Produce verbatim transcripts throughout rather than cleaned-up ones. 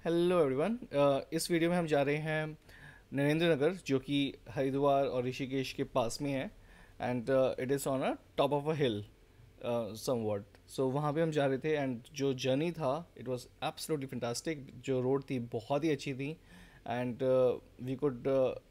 Hello everyone. इस वीडियो में हम जा रहे हैं नरेंद्र नगर, जो कि हरिद्वार और ऋषिकेश के पास में है। And it is on a top of a hill somewhat. So वहाँ पे हम जा रहे थे, एंड जो जर्नी था इट वाज एब्सोल्युटली फैंटास्टिक। जो रोड थी बहुत ही अच्छी थी, and we could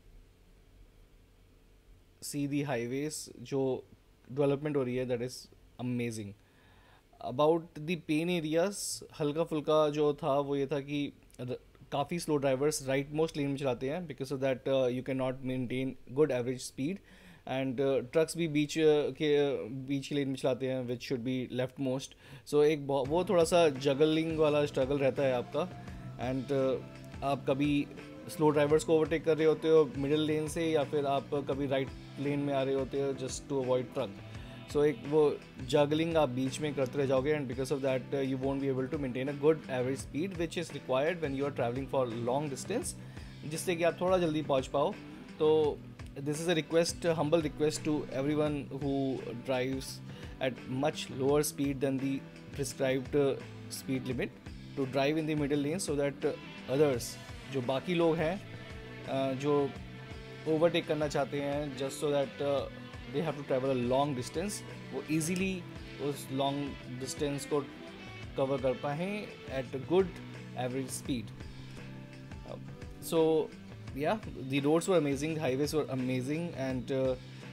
see the highways जो डेवलपमेंट हो रही है, that is amazing. About the pain areas, हल्का फुल्का जो था वो ये था कि काफ़ी slow drivers right most lane में चलाते हैं, because of that you can not maintain good average speed. And trucks भी बीच के बीच की लेन में चलाते हैं, which should be left most. So एक बहु- वो थोड़ा सा जगलिंग वाला स्ट्रगल रहता है आपका। एंड आप कभी स्लो ड्राइवर्स को ओवरटेक कर रहे होते हो मिडिल लेन से, या फिर आप कभी राइट लेन में आ रहे होते हो just to avoid truck. So एक वो जगलिंग आप बीच में करते रह जाओगे, and because of that you won't be able to maintain a good average speed which is required when you are travelling for long distance, जिससे कि आप थोड़ा जल्दी पहुंच पाओ। तो this is a request, humble request to every one who drives at much lower speed than the prescribed uh, speed limit to drive in the middle lane, so that uh, others, जो बाकी लोग हैं uh, जो ओवरटेक करना चाहते हैं just so that they have to travel a long distance, वो easily उस लॉन्ग डिस्टेंस को कवर कर पाएँ at good average speed. So yeah, the roads were amazing, the highways were amazing, and uh,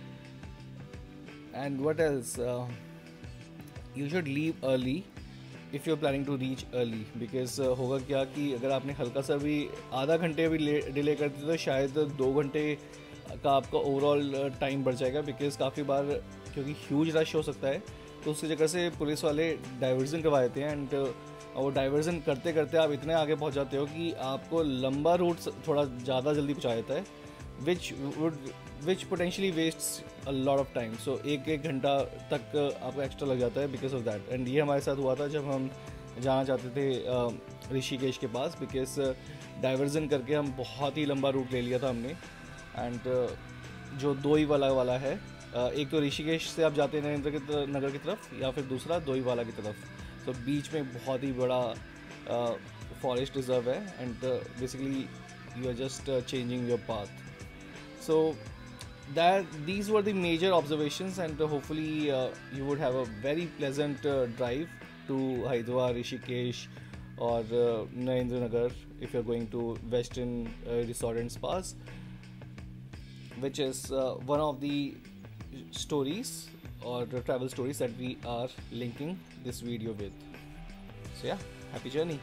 and what else, uh, you should leave early if you're planning to reach early, because uh, होगा क्या कि अगर आपने हल्का सा भी आधा घंटे भी डिले कर दिया तो शायद दो घंटे का आपका ओवरऑल टाइम बढ़ जाएगा, बिकॉज काफ़ी बार क्योंकि ह्यूज रश हो सकता है, तो उसकी जगह से पुलिस वाले डाइवर्जन करवा देते हैं। एंड वो डाइवर्जन करते करते आप इतने आगे पहुंच जाते हो कि आपको लंबा रूट थोड़ा ज़्यादा जल्दी पहुंचा देता है, which would which potentially wastes a lot of time. So एक एक घंटा तक आपको एक्स्ट्रा लग जाता है बिकॉज ऑफ दैट। एंड ये हमारे साथ हुआ था जब हम जाना चाहते थे ऋषिकेश के पास, बिकॉज डाइवर्जन करके हम बहुत ही लंबा रूट ले लिया था हमने। एंड जो दोई वाला वाला है, एक तो ऋषिकेश से आप जाते हैं नरेंद्र की तरफ, नगर की तरफ, या फिर दूसरा दोई वाला की तरफ। तो बीच में बहुत ही बड़ा फॉरेस्ट रिजर्व है, and basically you are just uh, changing your path. So that these were the major observations, and uh, hopefully uh, you would have a very pleasant uh, drive to Haridwar, Rishikesh, or uh, Narendra Nagar if you're going to Western uh, Resort and Spas, which is uh, one of the stories or the travel stories that we are linking this video with. So yeah, happy journey.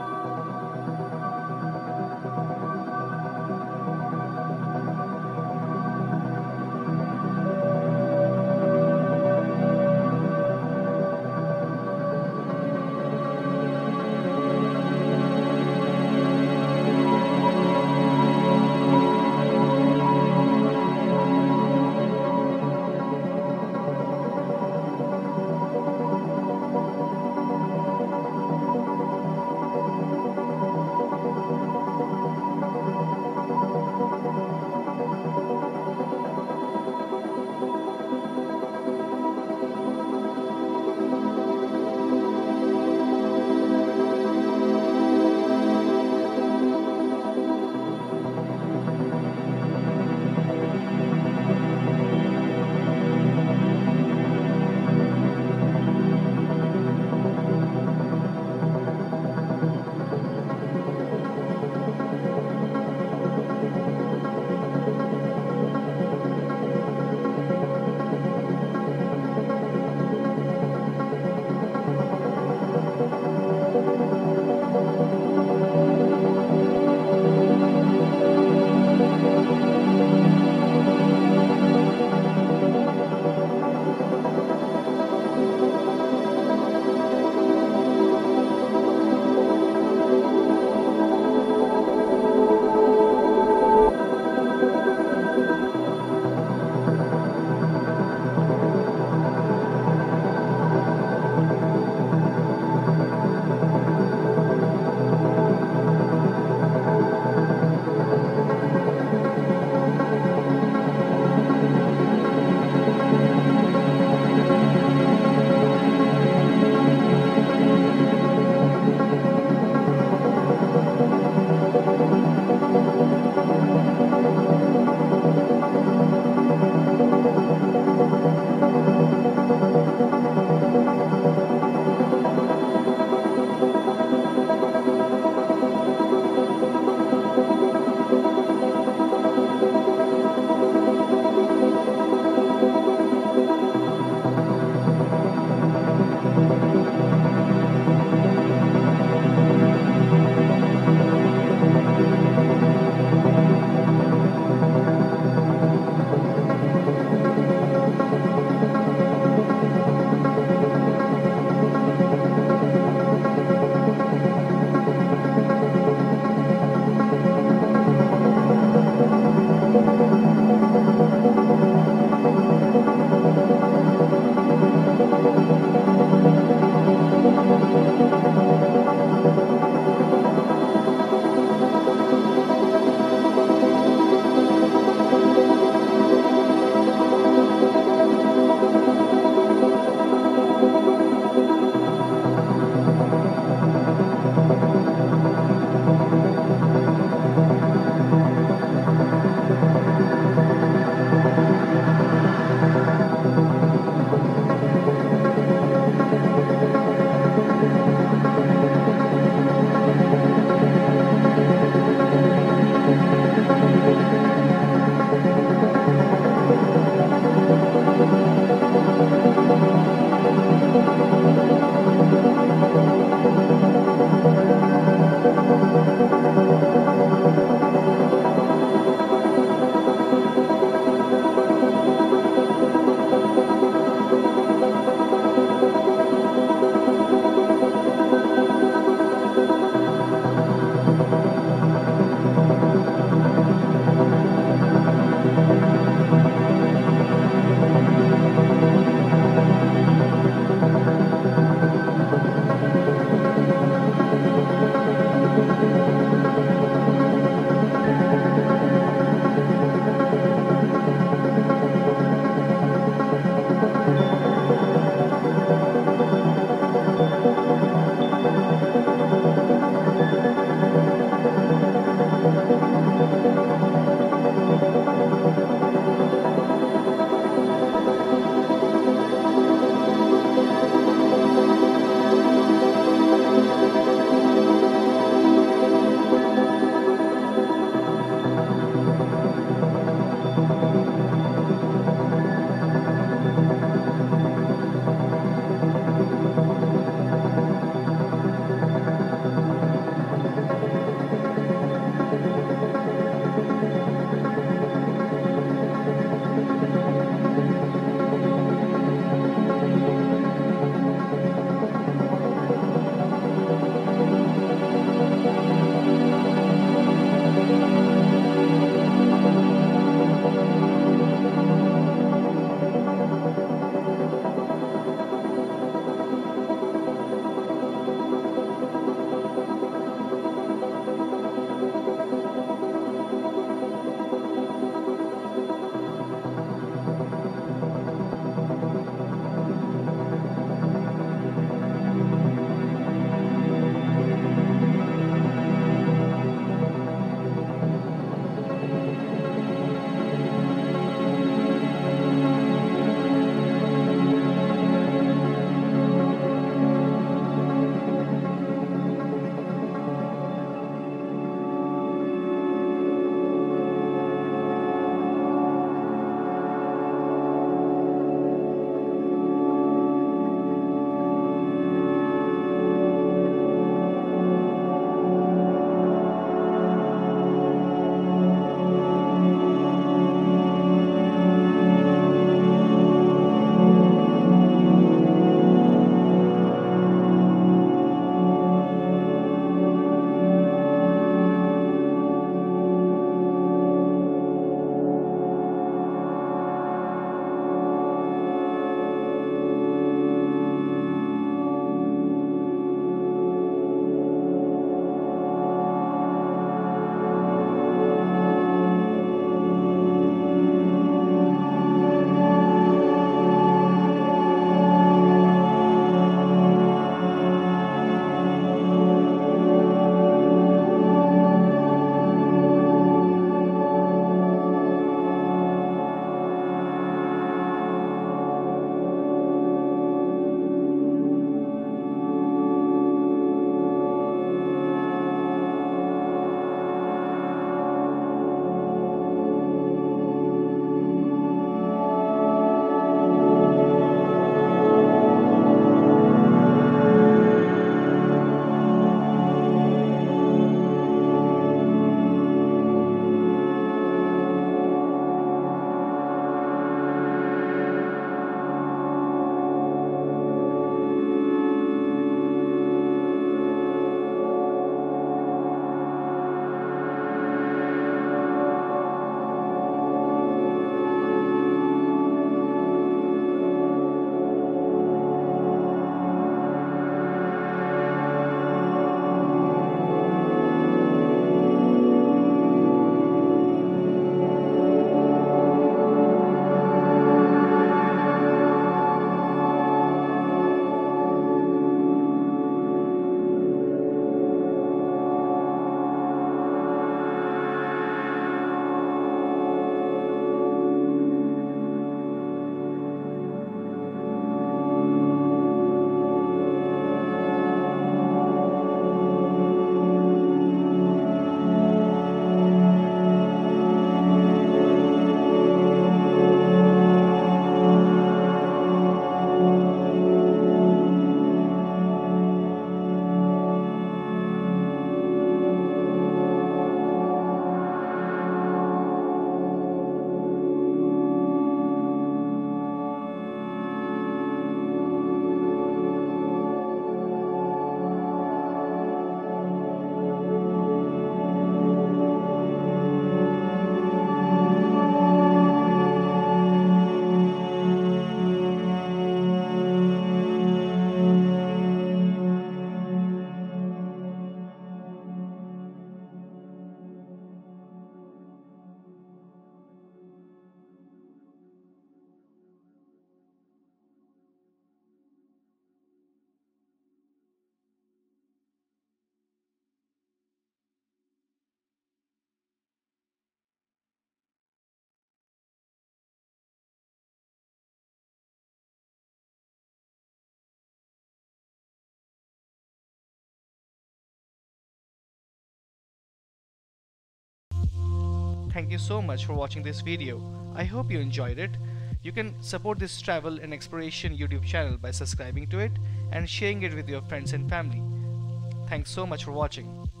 Thank you so much for watching this video. I hope you enjoyed it. You can support this travel and exploration YouTube channel by subscribing to it and sharing it with your friends and family. Thanks so much for watching.